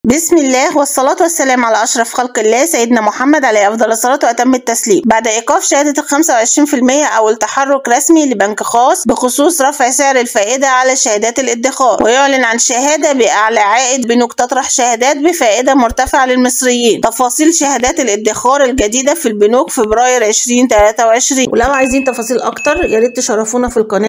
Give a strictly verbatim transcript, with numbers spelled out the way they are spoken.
بسم الله والصلاة والسلام على أشرف خلق الله سيدنا محمد عليه أفضل الصلاة وأتم التسليم. بعد إيقاف شهادة الخمسة وعشرين في المية أو التحرك رسمي لبنك خاص بخصوص رفع سعر الفائدة على شهادات الادخار، ويعلن عن شهادة بأعلى عائد، بنوك تطرح شهادات بفائدة مرتفعة للمصريين. تفاصيل شهادات الادخار الجديدة في البنوك فبراير ألفين وتلاتة وعشرين. ولو عايزين تفاصيل أكتر يا ريت تشرفونا في القناة.